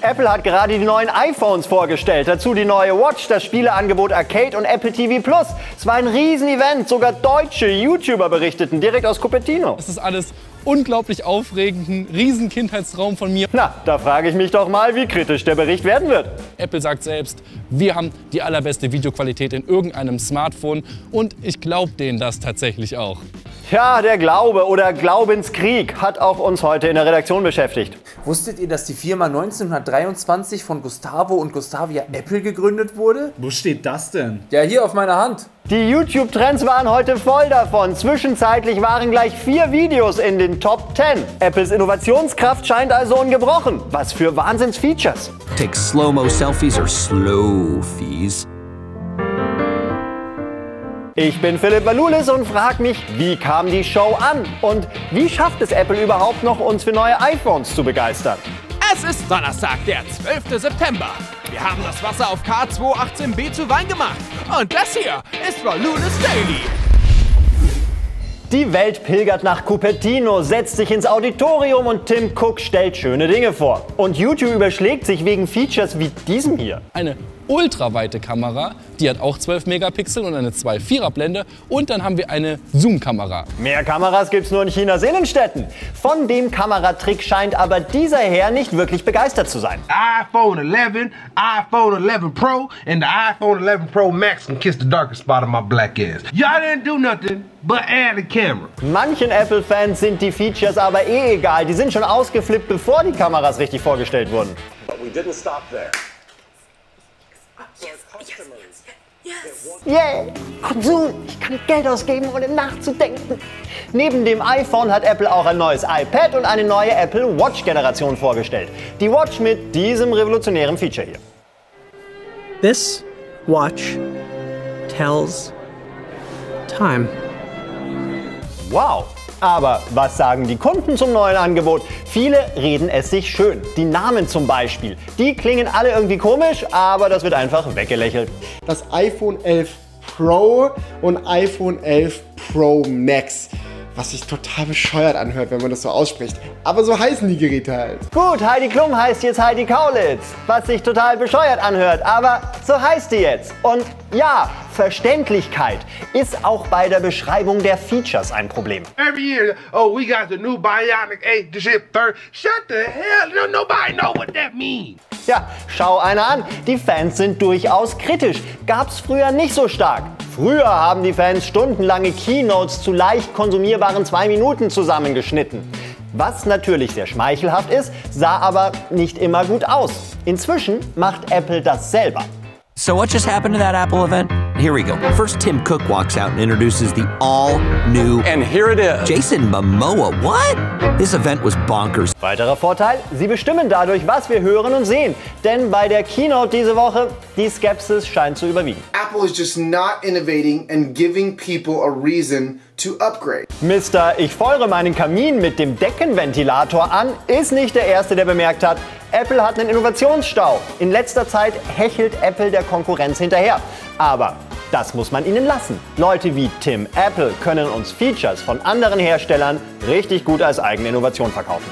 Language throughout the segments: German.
Apple hat gerade die neuen iPhones vorgestellt, dazu die neue Watch, das Spieleangebot Arcade und Apple TV+. Es war ein Riesenevent, sogar deutsche YouTuber berichteten direkt aus Cupertino. Das ist alles unglaublich aufregend, ein riesen Kindheitstraum von mir. Na, da frage ich mich doch mal, wie kritisch der Bericht werden wird. Apple sagt selbst, wir haben die allerbeste Videoqualität in irgendeinem Smartphone und ich glaube denen das tatsächlich auch. Ja, der Glaube oder Glaubenskrieg hat auch uns heute in der Redaktion beschäftigt. Wusstet ihr, dass die Firma 1923 von Gustavo und Gustavia Apple gegründet wurde? Wo steht das denn? Ja, hier auf meiner Hand. Die YouTube-Trends waren heute voll davon. Zwischenzeitlich waren gleich 4 Videos in den Top 10. Apples Innovationskraft scheint also ungebrochen. Was für Wahnsinns-Features. Take slow-mo selfies or slow-fies. Ich bin Philipp Valulis und frage mich, wie kam die Show an? Und wie schafft es Apple überhaupt noch, uns für neue iPhones zu begeistern? Es ist Donnerstag, der 12. September. Wir haben das Wasser auf K218b zu Wein gemacht. Und das hier ist Valulis Daily. Die Welt pilgert nach Cupertino, setzt sich ins Auditorium und Tim Cook stellt schöne Dinge vor. Und YouTube überschlägt sich wegen Features wie diesem hier. Eine ultraweite Kamera, die hat auch 12 Megapixel und eine 2,4er-Blende. Und dann haben wir eine Zoom-Kamera. Mehr Kameras gibt's nur in Chinas Innenstädten. Von dem Kameratrick scheint aber dieser Herr nicht wirklich begeistert zu sein. iPhone 11, iPhone 11 Pro and the iPhone 11 Pro Max can kiss the darkest spot of my black ass. Y'all didn't do nothing but add a camera. Manchen Apple-Fans sind die Features aber eh egal. Die sind schon ausgeflippt, bevor die Kameras richtig vorgestellt wurden. But we didn't stop there. Yeah, Konsum. Ich kann Geld ausgeben, ohne nachzudenken. Neben dem iPhone hat Apple auch ein neues iPad und eine neue Apple Watch-Generation vorgestellt. Die Watch mit diesem revolutionären Feature hier. This watch tells time. Wow. Aber was sagen die Kunden zum neuen Angebot? Viele reden es sich schön. Die Namen zum Beispiel, die klingen alle irgendwie komisch, aber das wird einfach weggelächelt. Das iPhone 11 Pro und iPhone 11 Pro Max. Was sich total bescheuert anhört, wenn man das so ausspricht. Aber so heißen die Geräte halt. Gut, Heidi Klum heißt jetzt Heidi Kaulitz. Was sich total bescheuert anhört, aber so heißt die jetzt. Und ja, Verständlichkeit ist auch bei der Beschreibung der Features ein Problem. Every year, oh, we got the new Bionic 8 chip 3. Shut the hell, nobody know what that means. Ja, schau einer an. Die Fans sind durchaus kritisch. Gab's früher nicht so stark. Früher haben die Fans stundenlange Keynotes zu leicht konsumierbaren 2 Minuten zusammengeschnitten. Was natürlich sehr schmeichelhaft ist, sah aber nicht immer gut aus. Inzwischen macht Apple das selber. So what just happened to that Apple event? Here we go. First, Tim Cook walks out and introduces the all-new... And here it is. Jason Momoa. What? This event was bonkers. Weiterer Vorteil, sie bestimmen dadurch, was wir hören und sehen. Denn bei der Keynote diese Woche, die Skepsis scheint zu überwiegen. Apple is just not innovating and giving people a reason to upgrade. Mister, ich feuere meinen Kamin mit dem Deckenventilator an, ist nicht der Erste, der bemerkt hat, Apple hat einen Innovationsstau. In letzter Zeit hechelt Apple der Konkurrenz hinterher. Aber das muss man ihnen lassen. Leute wie Tim Apple können uns Features von anderen Herstellern richtig gut als eigene Innovation verkaufen.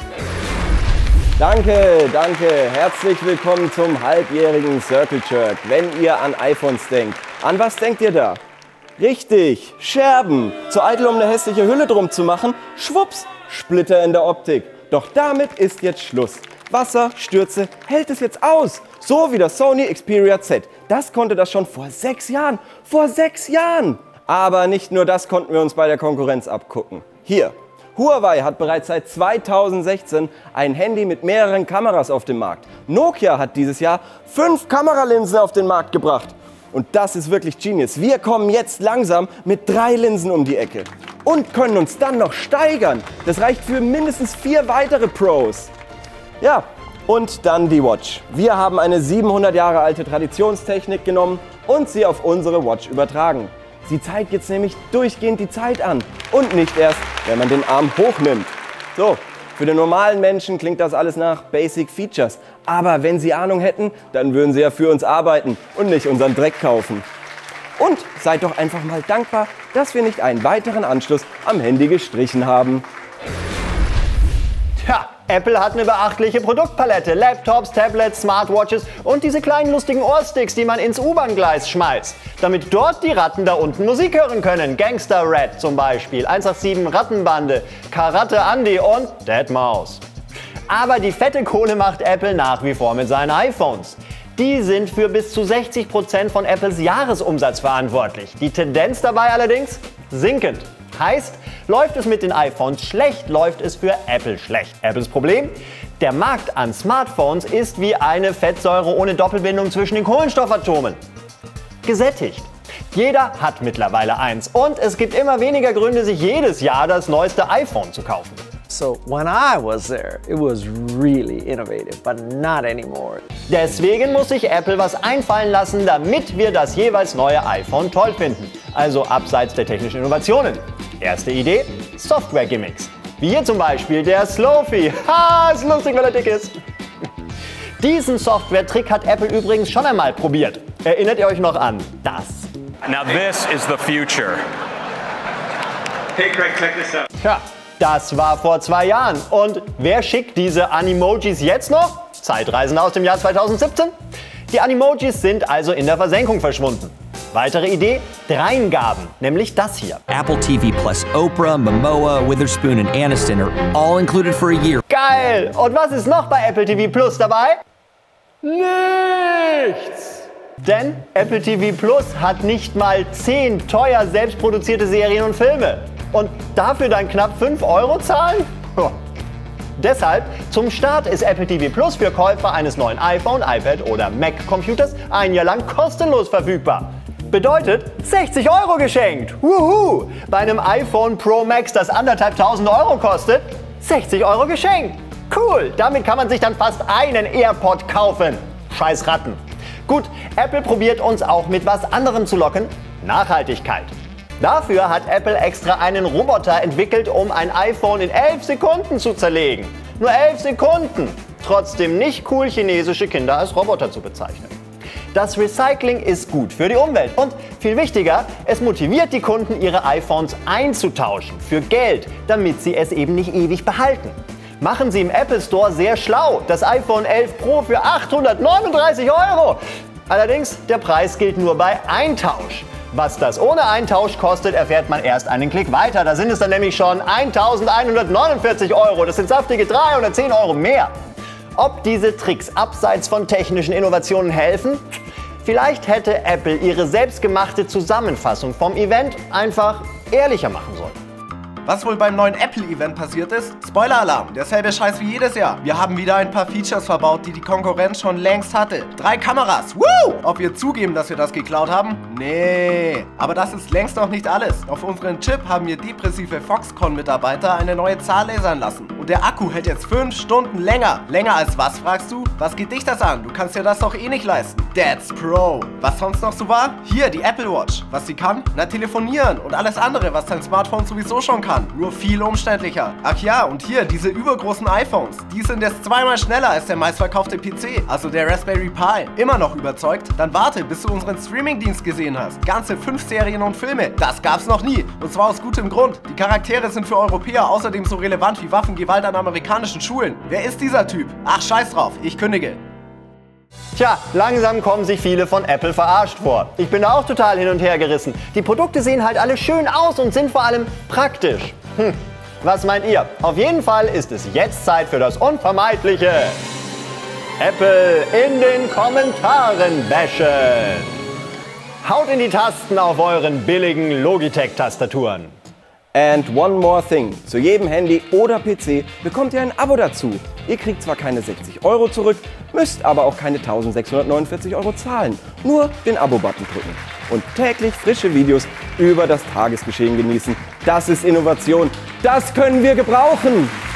Danke, danke. Herzlich willkommen zum halbjährigen Circle Jerk. Wenn ihr an iPhones denkt, an was denkt ihr da? Richtig, Scherben. Zu eitel, um eine hässliche Hülle drum zu machen. Schwupps, Splitter in der Optik. Doch damit ist jetzt Schluss. Wasser, Stürze, hält es jetzt aus. So wie das Sony Xperia Z. Das konnte das schon vor 6 Jahren. Vor 6 Jahren! Aber nicht nur das konnten wir uns bei der Konkurrenz abgucken. Hier, Huawei hat bereits seit 2016 ein Handy mit mehreren Kameras auf dem Markt. Nokia hat dieses Jahr 5 Kameralinsen auf den Markt gebracht. Und das ist wirklich Genius. Wir kommen jetzt langsam mit 3 Linsen um die Ecke. Und können uns dann noch steigern. Das reicht für mindestens 4 weitere Pros. Ja, und dann die Watch. Wir haben eine 700 Jahre alte Traditionstechnik genommen und sie auf unsere Watch übertragen. Sie zeigt jetzt nämlich durchgehend die Zeit an und nicht erst, wenn man den Arm hochnimmt. So, für den normalen Menschen klingt das alles nach Basic Features. Aber wenn Sie Ahnung hätten, dann würden Sie ja für uns arbeiten und nicht unseren Dreck kaufen. Und seid doch einfach mal dankbar, dass wir nicht einen weiteren Anschluss am Handy gestrichen haben. Tja, Apple hat eine beachtliche Produktpalette. Laptops, Tablets, Smartwatches und diese kleinen lustigen Ohrsticks, die man ins U-Bahn-Gleis schmeißt. Damit dort die Ratten da unten Musik hören können. Gangster Rat zum Beispiel, 187 Rattenbande, Karate Andy und Deadmau5. Aber die fette Kohle macht Apple nach wie vor mit seinen iPhones. Die sind für bis zu 60% von Apples Jahresumsatz verantwortlich. Die Tendenz dabei allerdings sinkend. Heißt, läuft es mit den iPhones schlecht, läuft es für Apple schlecht. Apples Problem? Der Markt an Smartphones ist wie eine Fettsäure ohne Doppelbindung zwischen den Kohlenstoffatomen. Gesättigt. Jeder hat mittlerweile eins und es gibt immer weniger Gründe, sich jedes Jahr das neueste iPhone zu kaufen. So when I was there, it was really innovative, but not anymore. Deswegen muss sich Apple was einfallen lassen, damit wir das jeweils neue iPhone toll finden. Also abseits der technischen Innovationen. Erste Idee: Software-Gimmicks. Wie hier zum Beispiel der Slow-Fi. Ha, ist lustig, weil er dick ist. Diesen Software-Trick hat Apple übrigens schon einmal probiert. Erinnert ihr euch noch an das? Now this is the future. Hey Craig, check this out. Ja, das war vor 2 Jahren. Und wer schickt diese Animojis jetzt noch? Zeitreisende aus dem Jahr 2017? Die Animojis sind also in der Versenkung verschwunden. Weitere Idee: Dreingaben, nämlich das hier. Apple TV Plus Oprah, Momoa, Witherspoon und Aniston are all included for a year. Geil! Und was ist noch bei Apple TV Plus dabei? Nichts! Denn Apple TV Plus hat nicht mal 10 teuer selbstproduzierte Serien und Filme. Und dafür dann knapp 5 € zahlen? Deshalb, zum Start ist Apple TV Plus für Käufer eines neuen iPhone, iPad oder Mac-Computers 1 Jahr lang kostenlos verfügbar. Bedeutet 60 € geschenkt. Wuhu! Bei einem iPhone Pro Max, das 1.500 € kostet, 60 € geschenkt. Cool, damit kann man sich dann fast einen AirPod kaufen. Scheiß Ratten. Gut, Apple probiert uns auch mit was anderem zu locken: Nachhaltigkeit. Dafür hat Apple extra einen Roboter entwickelt, um ein iPhone in 11 Sekunden zu zerlegen. Nur 11 Sekunden. Trotzdem nicht cool, chinesische Kinder als Roboter zu bezeichnen. Das Recycling ist gut für die Umwelt und viel wichtiger, es motiviert die Kunden, ihre iPhones einzutauschen für Geld, damit sie es eben nicht ewig behalten. Machen Sie im Apple Store sehr schlau das iPhone 11 Pro für 839 €. Allerdings, der Preis gilt nur bei Eintausch. Was das ohne Eintausch kostet, erfährt man erst einen Klick weiter. Da sind es dann nämlich schon 1.149 €. Das sind saftige 310 € mehr. Ob diese Tricks abseits von technischen Innovationen helfen? Vielleicht hätte Apple ihre selbstgemachte Zusammenfassung vom Event einfach ehrlicher machen sollen. Was wohl beim neuen Apple-Event passiert ist? Spoiler-Alarm, derselbe Scheiß wie jedes Jahr. Wir haben wieder ein paar Features verbaut, die die Konkurrenz schon längst hatte. 3 Kameras, woo! Ob wir zugeben, dass wir das geklaut haben? Nee. Aber das ist längst noch nicht alles. Auf unseren Chip haben wir depressive Foxconn-Mitarbeiter eine neue Zahl lasern lassen. Und der Akku hält jetzt 5 Stunden länger. Länger als was, fragst du? Was geht dich das an? Du kannst dir das doch eh nicht leisten. That's Pro. Was sonst noch so war? Hier, die Apple Watch. Was sie kann? Na, telefonieren und alles andere, was dein Smartphone sowieso schon kann. Nur viel umständlicher. Ach ja, und hier, diese übergroßen iPhones. Die sind jetzt 2-mal schneller als der meistverkaufte PC, also der Raspberry Pi. Immer noch überzeugt? Dann warte, bis du unseren Streamingdienst gesehen hast. Ganze 5 Serien und Filme. Das gab's noch nie. Und zwar aus gutem Grund. Die Charaktere sind für Europäer außerdem so relevant wie Waffengewalt an amerikanischen Schulen. Wer ist dieser Typ? Ach, scheiß drauf. Ich kündige. Tja, langsam kommen sich viele von Apple verarscht vor. Ich bin da auch total hin und her gerissen. Die Produkte sehen halt alle schön aus und sind vor allem praktisch. Was meint ihr? Auf jeden Fall ist es jetzt Zeit für das Unvermeidliche. Apple in den Kommentaren bashen. Haut in die Tasten auf euren billigen Logitech-Tastaturen. And one more thing. Zu jedem Handy oder PC bekommt ihr ein Abo dazu. Ihr kriegt zwar keine 60 € zurück, müsst aber auch keine 1.649 € zahlen. Nur den Abo-Button drücken. Und täglich frische Videos über das Tagesgeschehen genießen. Das ist Innovation. Das können wir gebrauchen.